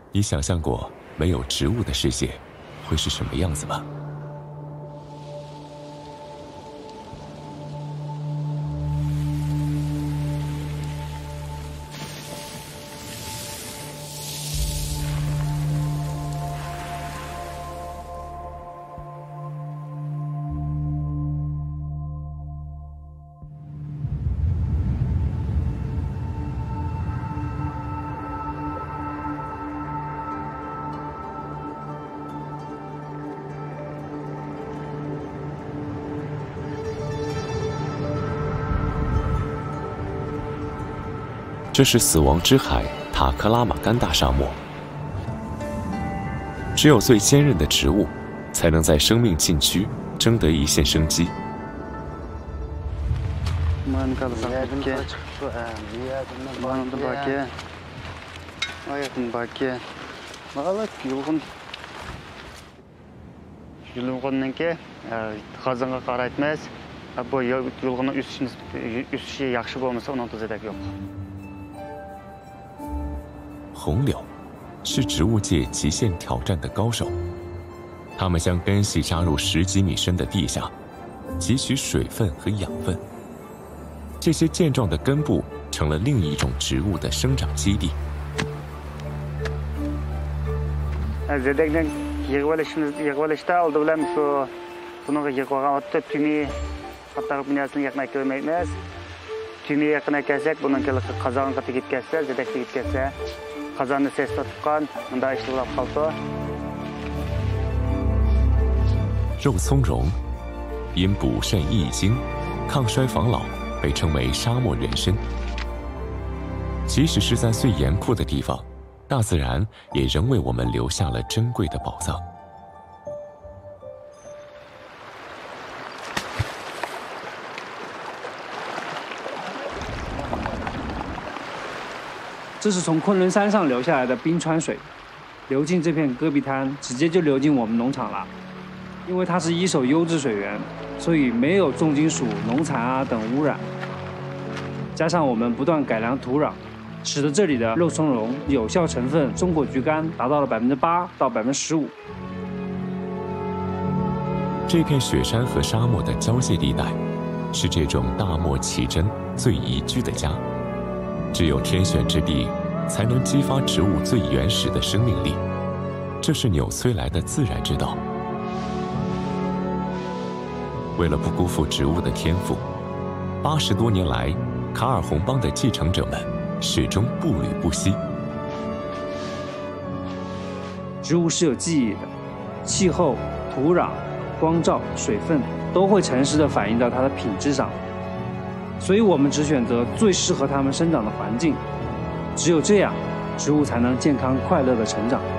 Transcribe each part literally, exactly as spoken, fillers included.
你想象过没有植物的世界会是什么样子吗？这是死亡之海塔克拉玛干大沙漠，只有最坚韧的植物，才能在生命禁区争得一线生机。红柳是植物界极限挑战的高手，它们将根系扎入十几米深的地下，汲取水分和养分。这些健壮的根部成了另一种植物的生长基地。肉苁蓉因补肾益精、抗衰防老，被称为沙漠人参。即使是在最严酷的地方，大自然也仍为我们留下了珍贵的宝藏。 这是从昆仑山上流下来的冰川水，流进这片戈壁滩，直接就流进我们农场了。因为它是一手优质水源，所以没有重金属、农残啊等污染。加上我们不断改良土壤，使得这里的肉苁蓉有效成分松果菊苷达到了百分之八到百分之十五。 这片雪山和沙漠的交界地带，是这种大漠奇珍最宜居的家。只有天选之地，才能激发植物最原始的生命力。这是纽崔莱的自然之道。为了不辜负植物的天赋，八十多年来，卡尔洪邦的继承者们始终步履不息。 植物是有记忆的，气候、土壤、光照、水分都会诚实地反映到它的品质上。所以我们只选择最适合它们生长的环境，只有这样，植物才能健康快乐地成长。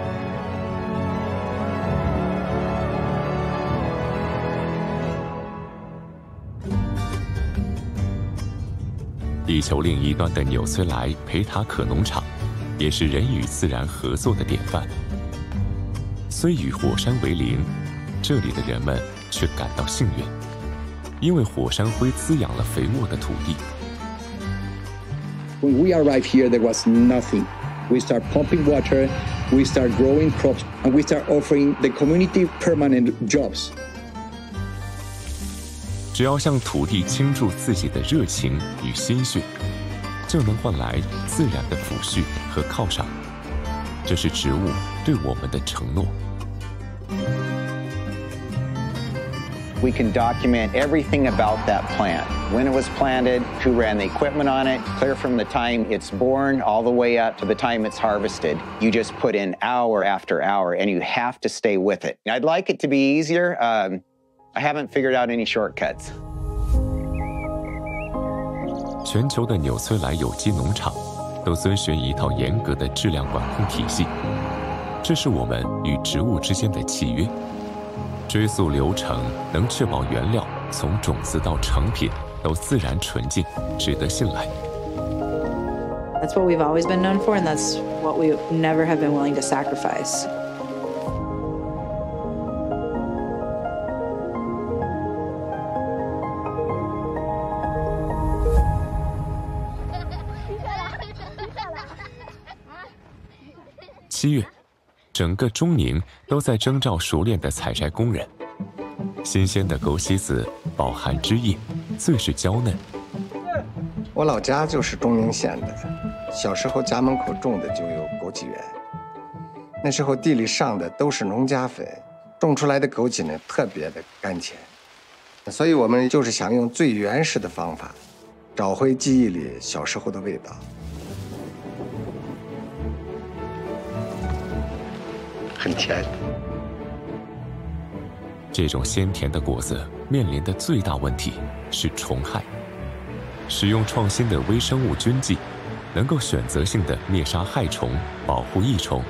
地球另一端的纽崔莱培塔可农场，也是人与自然合作的典范。虽与火山为邻，这里的人们却感到幸运，因为火山灰滋养了肥沃的土地。 When we arrived here, there was nothing. We start pumping water, we start growing crops, and we start offering the community permanent jobs. 只要向土地倾注自己的热情与心血，就能换来自然的抚恤和犒赏。这是植物对我们的承诺。 We can document everything about that plant. When it was planted, who ran the equipment on it, clear from the time it's born all the way up to the time it's harvested. You just put in hour after hour, and you have to stay with it. I'd like it to be easier. Um, I haven't figured out any shortcuts. 全球的纽崔莱有机农场都遵循一套严格的质量管控体系，这是我们与植物之间的契约。追溯流程能确保原料从种子到成品都自然纯净，值得信赖。 That's what we've always been known for, and that's what we never have been willing to sacrifice. 整个中宁都在征召熟练的采摘工人。新鲜的枸杞子饱含汁液，最是娇嫩。 我老家就是中宁县的，小时候家门口种的就有枸杞园。那时候地里上的都是农家肥，种出来的枸杞呢特别的甘甜，所以我们就是想用最原始的方法，找回记忆里小时候的味道。很甜。 这种鲜甜的果子面临的最大问题是虫害。使用创新的微生物菌剂，能够选择性的灭杀害虫，保护益虫。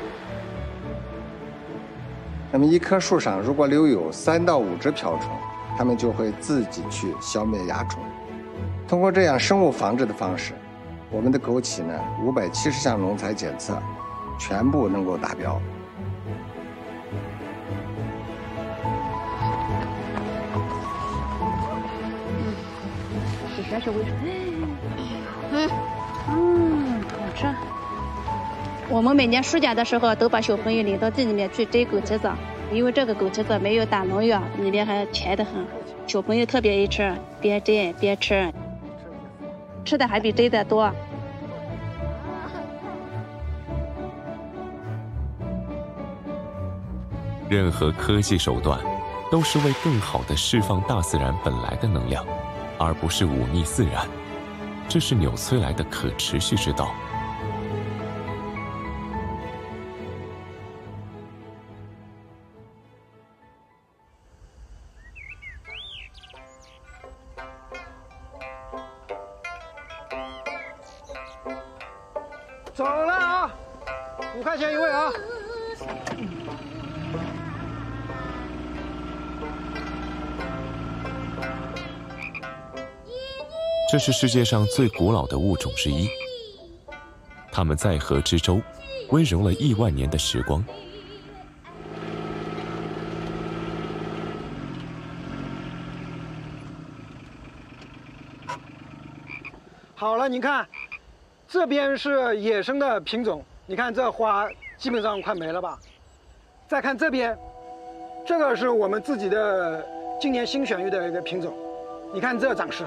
那么一棵树上如果留有三到五只瓢虫，它们就会自己去消灭蚜虫。通过这样生物防治的方式，我们的枸杞呢，五百七十项农采检测，全部能够达标。 这是为什么？嗯嗯，好吃。我们每年暑假的时候都把小朋友领到地里面去摘枸杞子，因为这个枸杞子没有打农药，里面还甜得很，小朋友特别爱吃，边摘边吃，吃的还比摘的多。 任何科技手段都是为更好地释放大自然本来的能量，而不是忤逆自然。这是纽崔莱的可持续之道。 走了啊，五块钱一位啊。 这是世界上最古老的物种之一，它们在河之洲，温柔了亿万年的时光。 好了，你看，这边是野生的品种，你看这花基本上快没了吧？再看这边，这个是我们自己的今年新选育的一个品种，你看这长势。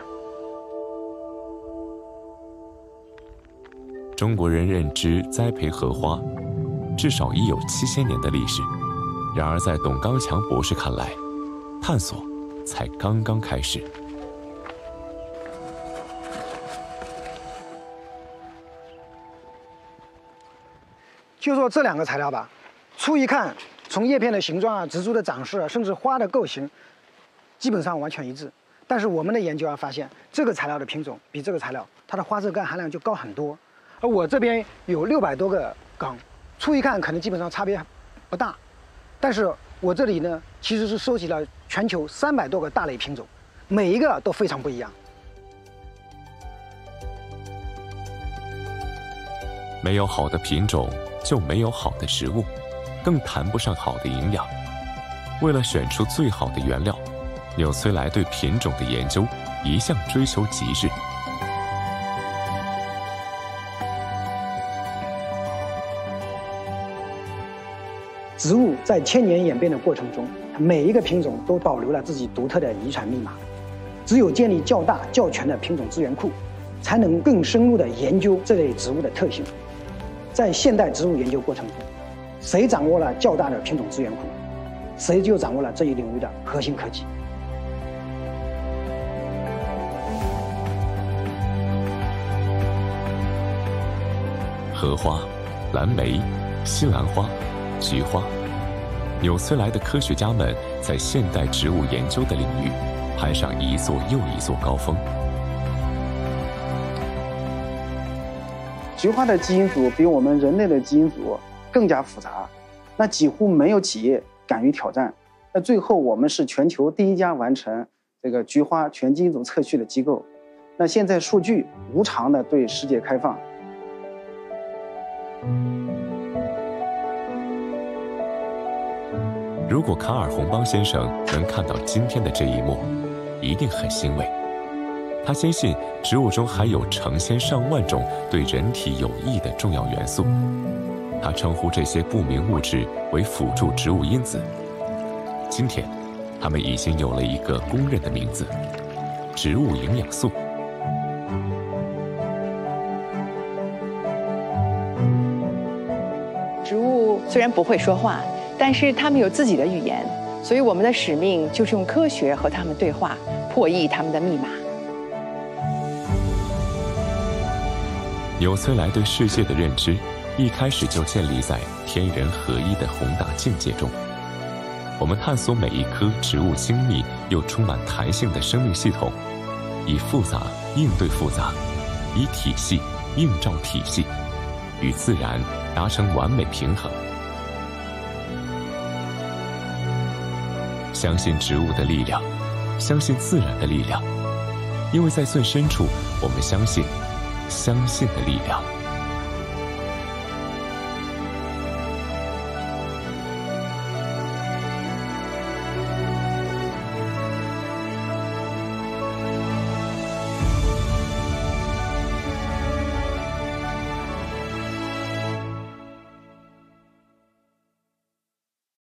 中国人认知栽培荷花，至少已有七千年的历史。然而，在董刚强博士看来，探索才刚刚开始。 就说这两个材料吧，初一看，从叶片的形状啊、植株的长势啊，甚至花的构型，基本上完全一致。但是我们的研究啊发现，这个材料的品种比这个材料它的花色苷含量就高很多。而我这边有六百多个缸，初一看可能基本上差别不大，但是我这里呢其实是收集了全球三百多个大类品种，每一个都非常不一样。 没有好的品种，就没有好的食物，更谈不上好的营养。为了选出最好的原料，纽崔莱对品种的研究一向追求极致。 植物在千年演变的过程中，每一个品种都保留了自己独特的遗传密码。只有建立较大较全的品种资源库，才能更深入地研究这类植物的特性。在现代植物研究过程中，谁掌握了较大的品种资源库，谁就掌握了这一领域的核心科技。 荷花、蓝莓、西兰花、菊花，纽崔莱的科学家们在现代植物研究的领域攀上一座又一座高峰。 菊花的基因组比我们人类的基因组更加复杂，那几乎没有企业敢于挑战。那最后我们是全球第一家完成这个菊花全基因组测序的机构。那现在数据无偿的对世界开放。 如果卡尔洪邦先生能看到今天的这一幕，一定很欣慰。他坚信植物中还有成千上万种对人体有益的重要元素， 他称呼这些不明物质为辅助植物因子。今天，它们已经有了一个公认的名字——植物营养素。 植物虽然不会说话，但是它们有自己的语言，所以我们的使命就是用科学和它们对话，破译它们的密码。 纽崔莱对世界的认知，一开始就建立在天人合一的宏大境界中。我们探索每一棵植物精密又充满弹性的生命系统，以复杂应对复杂，以体系映照体系，与自然达成完美平衡。相信植物的力量，相信自然的力量，因为在最深处，我们相信相信的力量。